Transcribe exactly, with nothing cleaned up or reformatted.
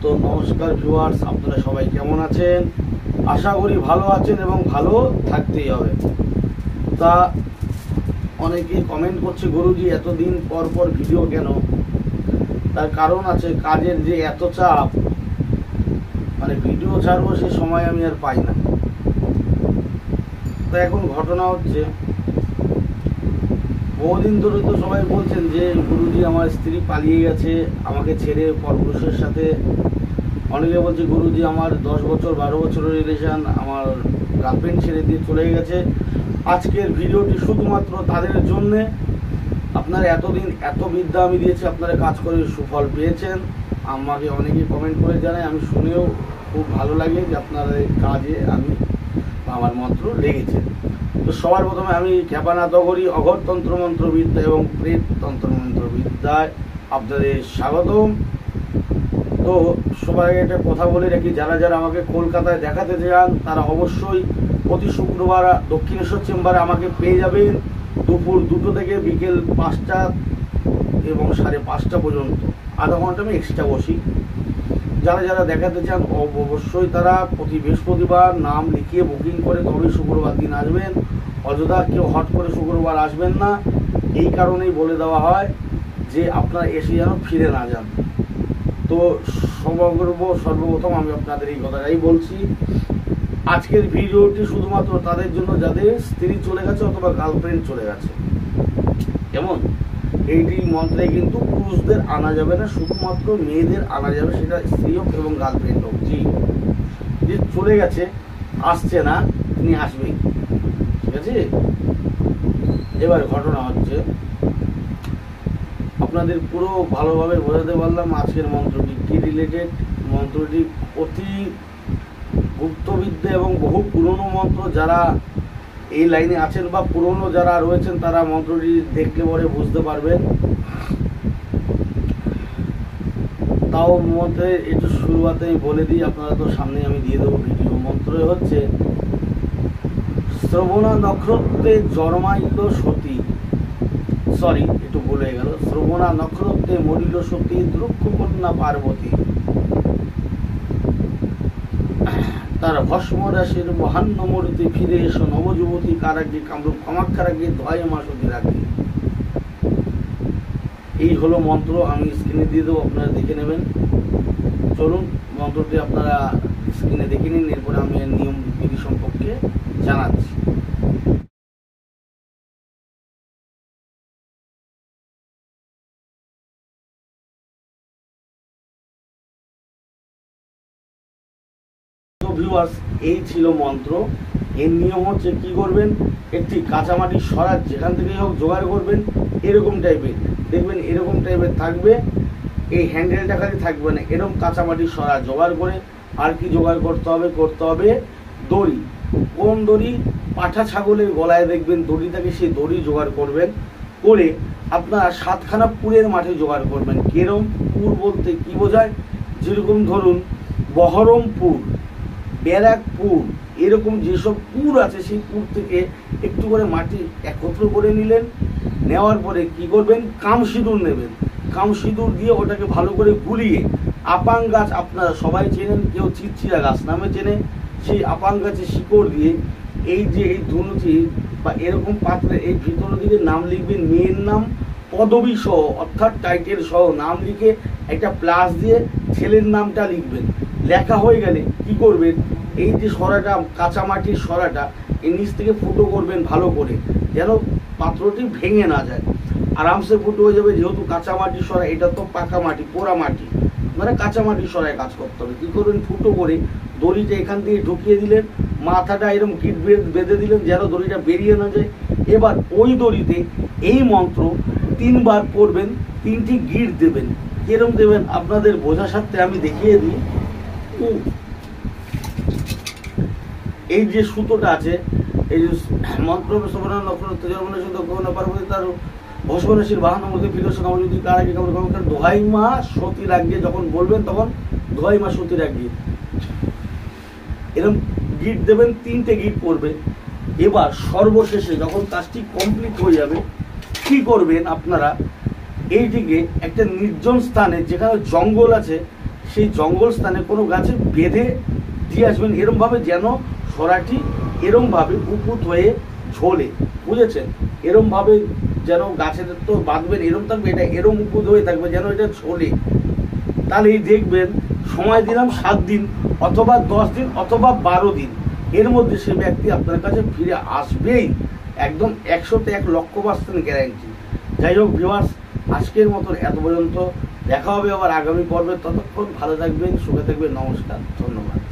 তো নমস্কার ভিউয়ার্স, আপনারা সবাই কেমন আছেন? আশা করি ভালো আছেন এবং ভালো থাকতেই হবে। তা অনেকে কমেন্ট করছে, গুরুজি এতদিন পর পর ভিডিও কেন? তার কারণ আছে, কাজের যে এত চাপ, মানে ভিডিও ছাড়বো সে সময় আমি আর পাই না। তা এখন ঘটনা হচ্ছে, বহুদিন ধরে তো সবাই বলছেন যে গুরুজি আমার স্ত্রী পালিয়ে গেছে আমাকে ছেড়ে পরপুরুষের সাথে। অনেকে বলছে গুরুজি আমার দশ বছর বারো বছরের রিলেশন, আমার গার্লফ্রেন্ড ছেড়ে দিয়ে চলে গেছে। আজকের ভিডিওটি শুধুমাত্র তাদের জন্যে। আপনারা এতদিন এত বিদ্যা আমি দিয়েছি, আপনারা কাজ করে সুফল পেয়েছেন। আমাকে অনেকেই কমেন্ট করে জানায়, আমি শুনেও খুব ভালো লাগে যে আপনাদের কাজে আমি আমার মন্ত্র লেগেছে। তো সবার প্রথমে আমি ক্ষেপণাত করি অঘর তন্ত্রমন্ত্রবিদ্যা এবং প্রেত তন্ত্রমন্ত্রবিদ্যায় আপনাদের স্বাগতম। তো সবার আগে একটা কথা বলে রাখি, যারা যারা আমাকে কলকাতায় দেখাতে চান তারা অবশ্যই প্রতি শুক্রবার দক্ষিণেশ্বর চেম্বারে আমাকে পেয়ে যাবেন, দুপুর দুটো থেকে বিকেল পাঁচটা এবং সাড়ে পাঁচটা পর্যন্ত আধা ঘন্টা আমি এক্সট্রা বসি। যারা যারা দেখাতে চান অবশ্যই তারা প্রতি বৃহস্পতিবার নাম লিখিয়ে বুকিং করে তবে শুক্রবার দিন আসবেন। অযথা কেউ হট করে শুক্রবার আসবেন না, এই কারণেই বলে দেওয়া হয় যে আপনারা এসে যেন ফিরে না যান। তো সমগ্র সর্বপ্রথম আমি আপনাদের এই কথাটাই বলছি। আজকের ভিডিওটি শুধুমাত্র তাদের জন্য যাদের স্ত্রী চলে গেছে অথবা গার্লফ্রেন্ড চলে গেছে। এমন এইটি মন্ত্রে কিন্তু পুরুষদের আনা যাবে না, শুধুমাত্র মেয়েদের আনা যাবে, সেটা স্ত্রী হোক এবং গার্লফ্রেন্ড হোক। জি, যে চলে গেছে আসছে না, তিনি আসবেই, ঠিক আছে? এবার ঘটনা হচ্ছে, আপনাদের পুরো ভালোভাবে বোঝাতে পারলাম আজকের মন্ত্রটি কি রিলেটেড। মন্ত্রটি অতি গুপ্তবিদ্যা এবং বহু পুরনো মন্ত্র। যারা এই লাইনে আছেন বা পুরনো যারা রয়েছেন তারা মন্ত্রটি দেখলে পরে বুঝতে পারবেন। তাও মধ্যে একটু শুরুয়াতে আমি বলে দিই, আপনারা তো সামনে আমি দিয়ে দেবো ভিডিও। মন্ত্র হচ্ছে, শ্রবণা নক্ষত্রে জন্মাইল সতী, সরি একটু ভুল হয়ে গেল, শ্রবণা নক্ষত্রে মরিল সতী দ্রুক্ষ কন্যা পার্বতী, তার ভস্ম রাশির মহান্ন মূর্তি ফিরে এসো নবযুবতী কারাগ্রী কামরূপ কামাক্ষারাগ্রী ধয় মাসতি রাগ্রী। এই হলো মন্ত্র, আমি স্ক্রিনে দিয়ে দেবো, আপনারা দেখে নেবেন। চলুন মন্ত্রটি আপনারা স্ক্রিনে দেখে নিন, এরপরে আমি নিয়ম বিধি সম্পর্কে জানাচ্ছি। ভিউয়ার্স, এই ছিল মন্ত্র। এর নিয়ম হচ্ছে কি করবেন, একটি কাঁচামাটির সরাজ যেখান থেকে হোক জোগাড় করবেন, এরকম টাইপের দেখবেন, এরকম টাইপের থাকবে, এই হ্যান্ডেলটা খালি থাকবে না, এরকম কাঁচামাটির সরাজ জোগাড় করে আর কি জোগাড় করতে হবে, করতে হবে দড়ি। কোন দড়ি? পাঠা ছাগলের গলায় দেখবেন দড়ি থাকে, সেই দড়ি জোগাড় করবেন। করে আপনারা সাতখানা পুরের মাঠে জোগাড় করবেন। কেরম পুর বলতে কি বোঝায়? যেরকম ধরুন বহরমপুর, ব্যারাকপুর, এরকম যেসব পুর আছে সেই পুর থেকে একটু করে মাটি একত্র করে নিলেন। নেওয়ার পরে কি করবেন, কামসিঁদুর নেবেন। কামসিঁদুর দিয়ে ওটাকে ভালো করে গুলিয়ে, আপাং গাছ আপনারা সবাই চেনেন, কেউ চিরচিরা গাছ নামে চেনে, সেই আপাং গাছের শিকড় দিয়ে এই যে এই ধনুচি বা এরকম পাত্রে এই ভিতরের দিকে নাম লিখবেন, মেয়ের নাম পদবী সহ অর্থাৎ টাইটেল সহ নাম লিখে একটা প্লাস দিয়ে ছেলের নামটা লিখবেন। লেখা হয়ে গেলে কি করবেন, এই যে সরাটা কাঁচামাটির সরাটা এর নিচ থেকে ফুটো করবেন ভালো করে, যেন পাত্রটি ভেঙে না যায়, আরামসে ফুটো হয়ে যাবে। যেহেতু কাঁচামাটির সরা, এটা তো পাকা মাটি, পোড়া মাটি, মানে কাঁচামাটির সরায় কাজ করতে হবে। কী করবেন, ফুটো করে দড়িটা এখান থেকে ঢুকিয়ে দিলেন, মাথাটা এরকম গিট বেঁধে দিলেন যেন দড়িটা বেরিয়ে না যায়। এবার ওই দড়িতে এই মন্ত্র তিনবার পড়বেন, তিনটি গিট দেবেন। কিরম দেবেন আপনাদের বোঝার সাথে আমি দেখিয়ে দিই। এই যে সুতোটা আছে, এই যে মন্ত্র পার্বতী তার ভস্মরাশির বাহান্ন মধ্যে ফিরে যদি তার আগে দোহাই মা সতী রাখিয়ে যখন বলবেন তখন দোহাই মা সতী রাখিয়ে এরকম গিট দেবেন, তিনটে গিট পড়বে। এবার সর্বশেষে যখন কাজটি কমপ্লিট হয়ে যাবে কি করবেন আপনারা, এইটিকে একটা নির্জন স্থানে যেখানে জঙ্গল আছে সেই জঙ্গল স্থানে কোনো গাছে বেঁধে দিয়ে আসবেন, এরমভাবে যেন সরাটি এরমভাবে উপুত হয়ে ঝোলে, বুঝেছেন? এরমভাবে যেন গাছের তো বাঁধবেন এরম থাকবে, এটা এরম উপুত হয়ে থাকবে যেন এটা ঝোলে। তাহলেই দেখবেন, সময় দিলাম সাত দিন অথবা দশ দিন অথবা বারো দিন, এর মধ্যে সে ব্যক্তি আপনার কাছে ফিরে আসবেই, একদম একশোতে এক লক্ষ পার্সেন্ট গ্যারান্টি। যাই হোক ভিউয়ার্স, আজকের মতন এত পর্যন্ত, দেখা হবে আবার আগামী পর্বে। ততক্ষণ ভালো থাকবেন, সুখে থাকবেন, নমস্কার, ধন্যবাদ।